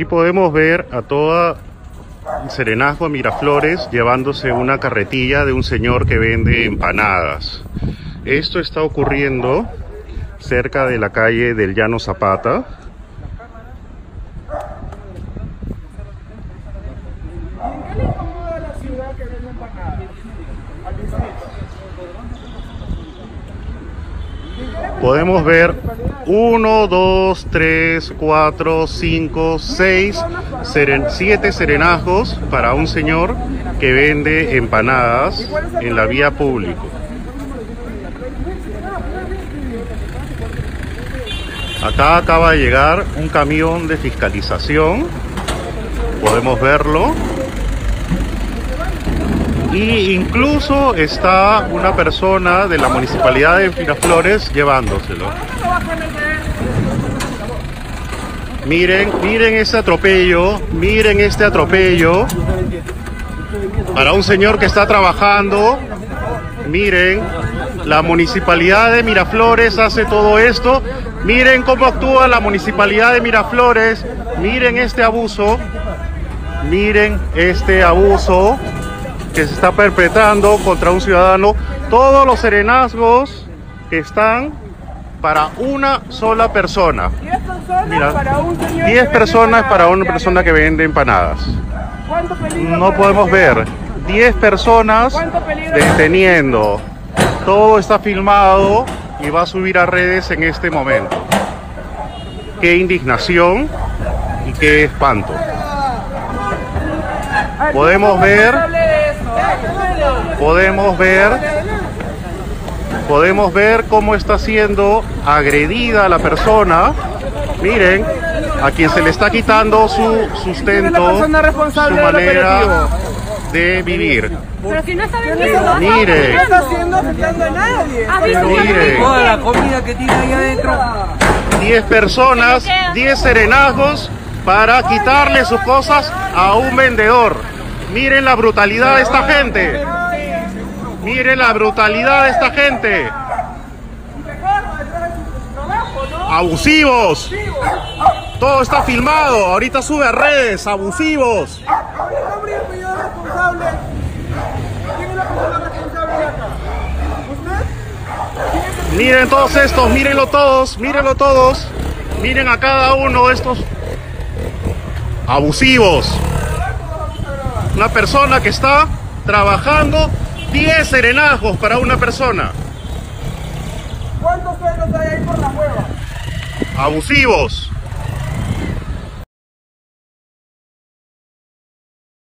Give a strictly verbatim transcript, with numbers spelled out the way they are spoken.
Aquí podemos ver a toda Serenazgo Miraflores llevándose una carretilla de un señor que vende empanadas. Esto está ocurriendo cerca de la calle del Llano Zapata. Podemos ver uno, dos, tres, cuatro, cinco, seis, seren, siete serenazgos para un señor que vende empanadas en la vía pública. Acá acaba de llegar un camión de fiscalización, podemos verlo. Y incluso está una persona de la municipalidad de Miraflores llevándoselo. Miren, miren este atropello, miren este atropello para un señor que está trabajando. Miren, la municipalidad de Miraflores hace todo esto. Miren cómo actúa la municipalidad de Miraflores. Miren este abuso. Miren este abuso que se está perpetrando contra un ciudadano. Todos los serenazgos están para una sola persona. Mira, diez personas para una persona que vende empanadas. No podemos ver diez personas deteniendo. Todo está filmado y va a subir a redes en este momento. Qué indignación y qué espanto. Podemos ver Podemos ver Podemos ver cómo está siendo agredida la persona. Miren, a quien se le está quitando su sustento, su manera de vivir. Pero si no está vendiendo, miren, no está haciendo afectando a nadie. Miren, toda la comida que tiene ahí adentro. diez personas, diez serenazgos para quitarle sus cosas a un vendedor. Miren la brutalidad de esta gente. Miren la brutalidad de esta gente. Abusivos. Todo está filmado. Ahorita sube a redes. Abusivos. Miren todos estos. Mírenlo todos. Mírenlo todos. Miren a cada uno de estos abusivos. Una persona que está trabajando, diez serenazgos para una persona. ¿Cuántos sueldos hay ahí por la hueva? Abusivos.